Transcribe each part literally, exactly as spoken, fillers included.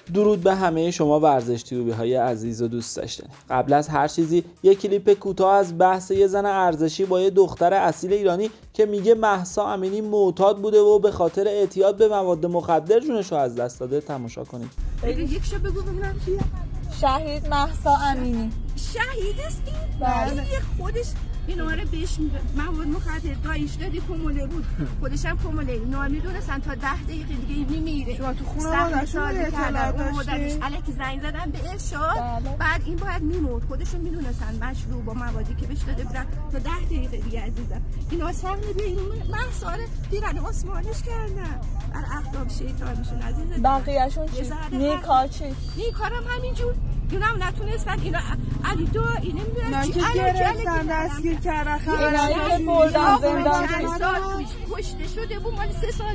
درود به همه شما ورزش تیوبی های عزیز و دوست داشتنی. قبل از هر چیزی یک کلیپ کوتاه از بحث یه زن ارزشی با یه دختر اصیل ایرانی که میگه مهسا امینی معتاد بوده و به خاطر اعتیاد به مواد مخدر جونشو از دست داده تماشا کنید. یک شو بگو ببینم کیه؟ شهید مهسا امینی. شهید است این؟ بله. خودش این آره بهش مواد مخدر دایش دادی کموله بود، خودش هم کموله. اینا میدونستن تا ده دقیقه دیگه میمیره. شما تو خونه مادرشون اطلاع داشتین؟ الکی زنگ زدن به ارشاد. بعد این باید میمرد. خودشون میدونستن مشروب با موادی که بهش داده بودن تا ده دقیقه دیگه عزیزم. اینا سهم به این محصار پیرن آسمانش کردن. بر اخلاق شیطان میشن عزیزم. بقیه‌شون چی؟ نیکا چی؟ نیکارم همینجور. اینا نتونستن اینا علی دو اینه میدونن چی گرفتن دستگیر کردن خبرایی که بردن زندان کشته شده بود مال سه سال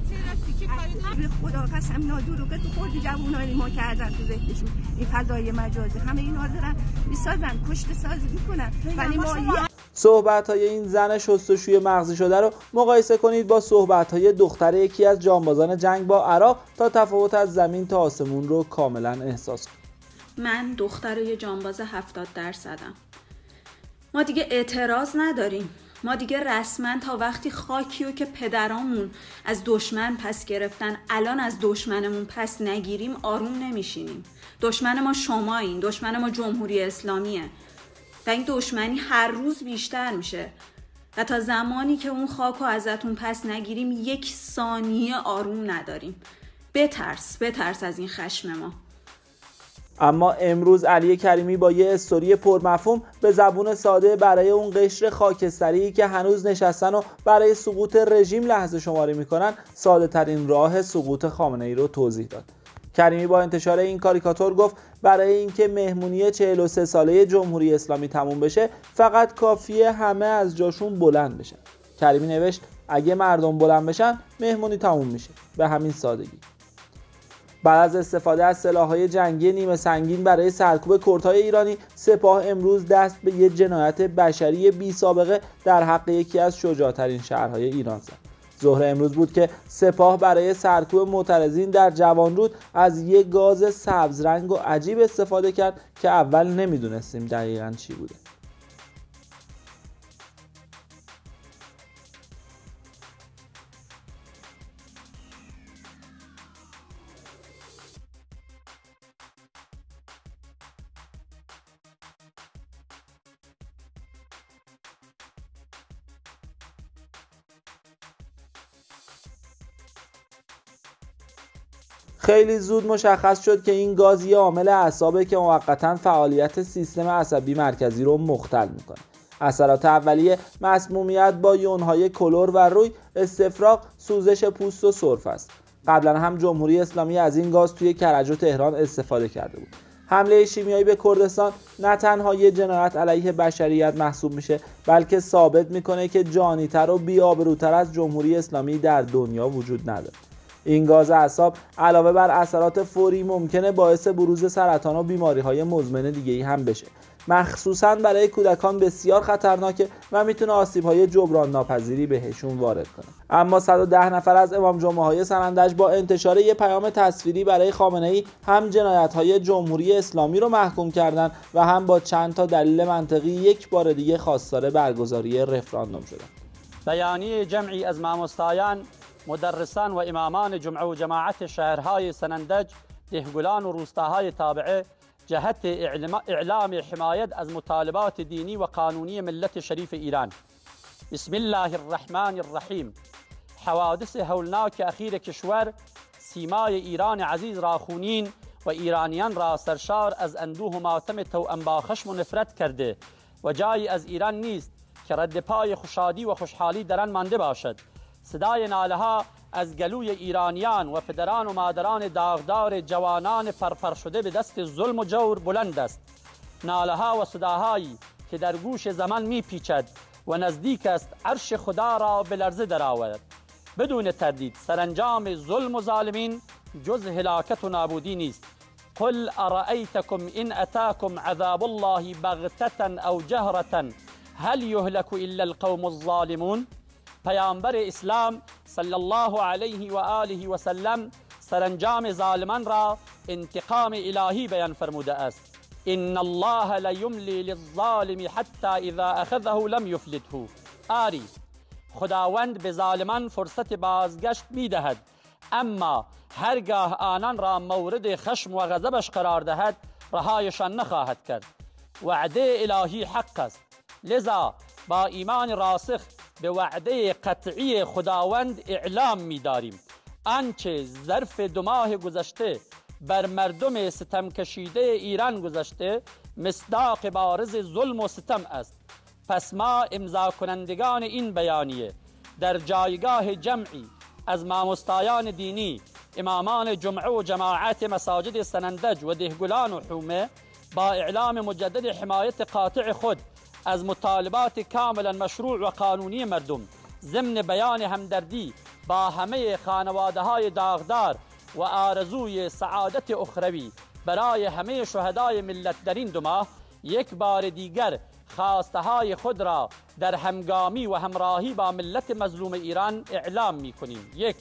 به خدا قسم نادرو که تو خودی جوونای ما کردن تو ذهنشون این فضای مجازی همه اینا دارن میسازن کشته سازی میکنن ولی ما صحبت‌های این زن شستشوی مغزی شده رو مقایسه کنید با صحبت‌های دختر یکی از جانبازان جنگ با عراق تا تفاوت از زمین تا آسمون رو کاملا احساس کنید. من دختر یه جانباز هفتاد درصدم. ما دیگه اعتراض نداریم. ما دیگه رسما تا وقتی خاکیو که پدرامون از دشمن پس گرفتن الان از دشمنمون پس نگیریم آروم نمیشینیم. دشمن ما شمایین، دشمن ما جمهوری اسلامیه و این دشمنی هر روز بیشتر میشه و تا زمانی که اون خاکو ازتون پس نگیریم یک ثانیه آروم نداریم. بترس بترس از این خشم ما. اما امروز علی کریمی با یه استوری پرمفهوم به زبون ساده برای اون قشر خاکستری که هنوز نشستن و برای سقوط رژیم لحظه شماری میکنن ساده ترین راه سقوط خامنه ای رو توضیح داد. کریمی با انتشار این کاریکاتور گفت برای اینکه مهمونی چهل و سه ساله جمهوری اسلامی تموم بشه فقط کافیه همه از جاشون بلند بشن. کریمی نوشت اگه مردم بلند بشن مهمونی تموم میشه، به همین سادگی. بعد از استفاده از سلاح‌های جنگی نیمه سنگین برای سرکوب کردهای ایرانی، سپاه امروز دست به یک جنایت بشری بی سابقه در حق یکی از شجاع‌ترین شهرهای ایران زد. ظهر امروز بود که سپاه برای سرکوب معترضین در جوانرود از یک گاز سبز رنگ و عجیب استفاده کرد که اول نمیدونستیم دقیقاً چی بوده. خیلی زود مشخص شد که این گاز یه عامل اعصابه که موقتاً فعالیت سیستم عصبی مرکزی رو مختل میکنه. اثرات اولیه مسمومیت با یونهای کلور و روی، استفراغ، سوزش پوست و سرفه است. قبلا هم جمهوری اسلامی از این گاز توی کرج و تهران استفاده کرده بود. حمله شیمیایی به کردستان نه تنها یه جنایت علیه بشریت محسوب میشه بلکه ثابت میکنه که جانی‌تر و بی‌آبروتر از جمهوری اسلامی در دنیا وجود نداره. این گاز اعصاب علاوه بر اثرات فوری ممکنه باعث بروز سرطان و بیماری‌های مزمن دیگه‌ای هم بشه. مخصوصاً برای کودکان بسیار خطرناکه و میتونه آسیب‌های جبران ناپذیری بهشون وارد کنه. اما صد و ده نفر از امام جمعه‌های سنندج با انتشار یک پیام تصویری برای خامنه‌ای هم جنایت‌های جمهوری اسلامی رو محکوم کردن و هم با چند تا دلیل منطقی یک بار دیگه خواستار برگزاری رفراندوم شدن. بیانیه جمعی از مامۆستایان، مدرسان و امامان جمعه و جماعت شهرهای سنندج، دهگلان و روستاهای تابعه جهت اعلام حمایت از مطالبات دینی و قانونی ملت شریف ایران. بسم الله الرحمن الرحیم. حوادث هولناک اخیر کشور سیمای ایران عزیز را خونین و ایرانیان را سرشار از اندوه و ماتم توأم با خشم و نفرت کرده و جایی از ایران نیست که رد پای خوشحالی و خوشحالی در آن مانده باشد. صدای ناله ها از گلوی ایرانیان و پدران و مادران داغدار جوانان پرپر شده به دست ظلم و جور بلند است. ناله ها و صداهایی که در گوش زمان می پیچد و نزدیک است عرش خدا را به لرزه درآورد. بدون تردید سرانجام ظلم و ظالمین جز هلاکت و نابودی نیست. قل ارأیتکم ان اتاکم عذاب الله بغتة او جهرة هل یهلک الا القوم الظالمون. پیامبر اسلام صلی الله علیه و آله و سلم سرانجام ظالمان را انتقام الهی بیان فرموده است. ان الله لیملی للظالم حتی اذا اخذه لم یفلته. آری خداوند به ظالمان فرصت بازگشت میدهد، اما هرگاه آنان را مورد خشم و غضبش قرار دهد رهایشان نخواهد کرد. وعده الهی حق است، لذا با ایمان راسخ به وعده قطعی خداوند اعلام می‌داریم آنچه ظرف دو ماه گذشته بر مردم ستم کشیده ایران گذشته مصداق بارز ظلم و ستم است. پس ما امضا کنندگان این بیانیه در جایگاه جمعی از مامستایان دینی، امامان جمعه و جماعت مساجد سنندج و دهگلان و حومه با اعلام مجدد حمایت قاطع خود از مطالبات کاملا مشروع و قانونی مردم، ضمن بیان همدردی با همه خانواده های داغدار و آرزوی سعادت اخروی برای همه شهدای ملت در این دو ماه، یک بار دیگر خواسته های خود را در همگامی و همراهی با ملت مظلوم ایران اعلام می کنیم. یک،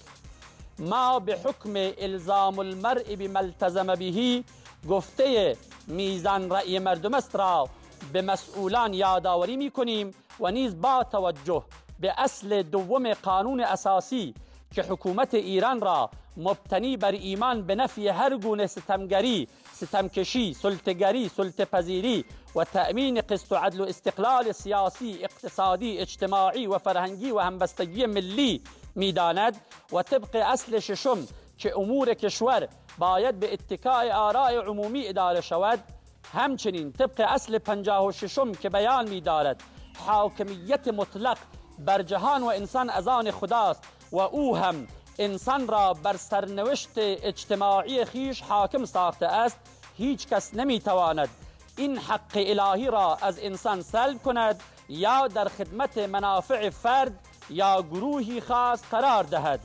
ما به حکم الزام المرء بما التزم به گفته میزان رأی مردم است را به مسئولان یادآوری می کنیم و نیز با توجه به اصل دوم قانون اساسی که حکومت ایران را مبتنی بر ایمان به نفی هر گونه ستمگری، ستمکشی، سلطه‌گری، سلطه‌پذیری و تأمین قسط و عدل و استقلال سیاسی، اقتصادی، اجتماعی و فرهنگی و همبستگی ملی می‌داند و طبق اصل ششم که امور کشور باید به اتکاء آراء عمومی اداره شود، همچنین طبق اصل پنجاه و ششم که بیان می‌دارد حاکمیت مطلق بر جهان و انسان از آن خداست و او هم انسان را بر سرنوشت اجتماعی خیش حاکم ساخته است، هیچ کس نمیتواند این حق الهی را از انسان سلب کند یا در خدمت منافع فرد یا گروهی خاص قرار دهد.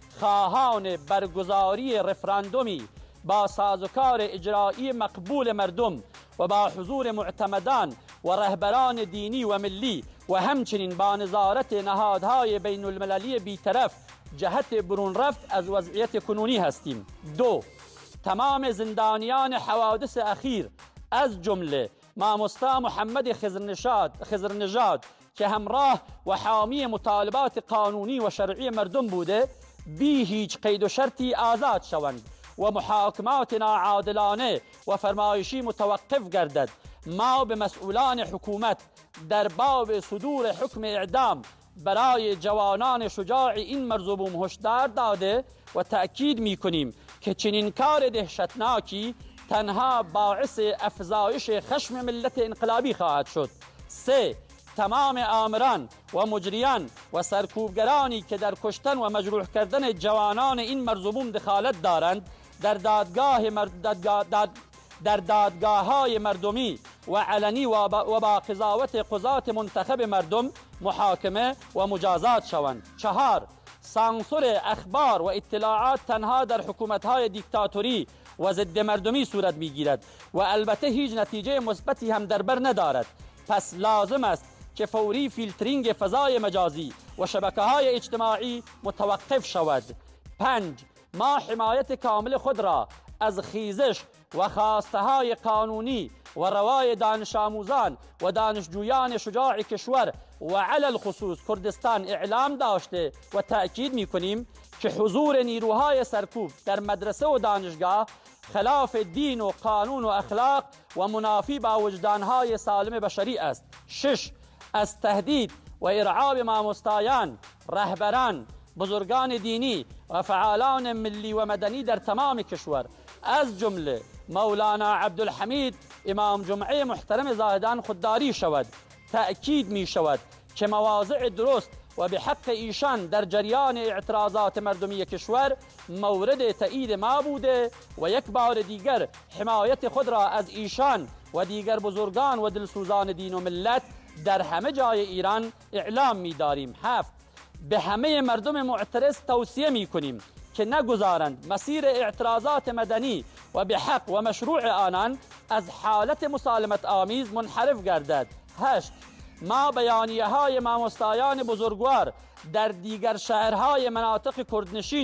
خواهان برگزاری رفراندومی با سازوکار اجرایی مقبول مردم و با حضور معتمدان و رهبران دینی و ملی و همچنین با نظارت نهادهای بین المللی بیطرف جهت برون رفت از وضعیت کنونی هستیم. دو، تمام زندانیان حوادث اخیر از جمله مامستا محمد خضرنژاد خضرنژاد که همراه و حامی مطالبات قانونی و شرعی مردم بوده بی هیچ قید و شرطی آزاد شوند و محاکمات ناعادلانه و فرمایشی متوقف گردد. ما به مسئولان حکومت در باب صدور حکم اعدام برای جوانان شجاع این مرزوبوم هشدار داده و تأکید می کنیم که چنین کار دهشتناکی تنها باعث افزایش خشم ملت انقلابی خواهد شد. سه، تمام آمران و مجریان و سرکوبگرانی که در کشتن و مجروح کردن جوانان این مرزوبوم دخالت دارند در دادگاه مرد دادگاه داد در دادگاه های مردمی و علنی و با, با قضاوت قضات منتخب مردم محاکمه و مجازات شوند. چهار، سانسور اخبار و اطلاعات تنها در حکومت‌های دیکتاتوری و ضد مردمی صورت می‌گیرد و البته هیچ نتیجه مثبتی هم در بر ندارد. پس لازم است که فوری فیلترینگ فضای مجازی و شبکه‌های اجتماعی متوقف شود. پنج، ما حمایت کامل خود را از خیزش و خواسته‌های قانونی و روای دانش آموزان و دانشجویان شجاع کشور و علی الخصوص کردستان اعلام داشته و تأکید می‌کنیم که حضور نیروهای سرکوب در مدرسه و دانشگاه خلاف دین و قانون و اخلاق و منافی با وجدانهای سالم بشری است. شش، از تهدید و ارعاب مامستایان، رهبران، بزرگان دینی و فعالان ملی و مدنی در تمام کشور از جمله مولانا عبدالحمید امام جمعه محترم زاهدان خودداری شود. تأکید می شود که مواضع درست و به حق ایشان در جریان اعتراضات مردمی کشور مورد تایید ما بوده و یک بار دیگر حمایت خود را از ایشان و دیگر بزرگان و دلسوزان دین و ملت در همه جای ایران اعلام می داریم. هفت، به همه مردم معترض توصیه می کنیم که نگذارند مسیر اعتراضات مدنی و به حق و مشروع آنان از حالت مسالمت آمیز منحرف گردد. هشت، ما بیانیه های مامستایان بزرگوار در دیگر شهرهای مناطق کردنشین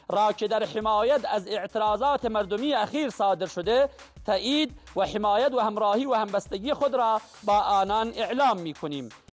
را که در حمایت از اعتراضات مردمی اخیر صادر شده تایید و حمایت و همراهی و همبستگی خود را با آنان اعلام می کنیم.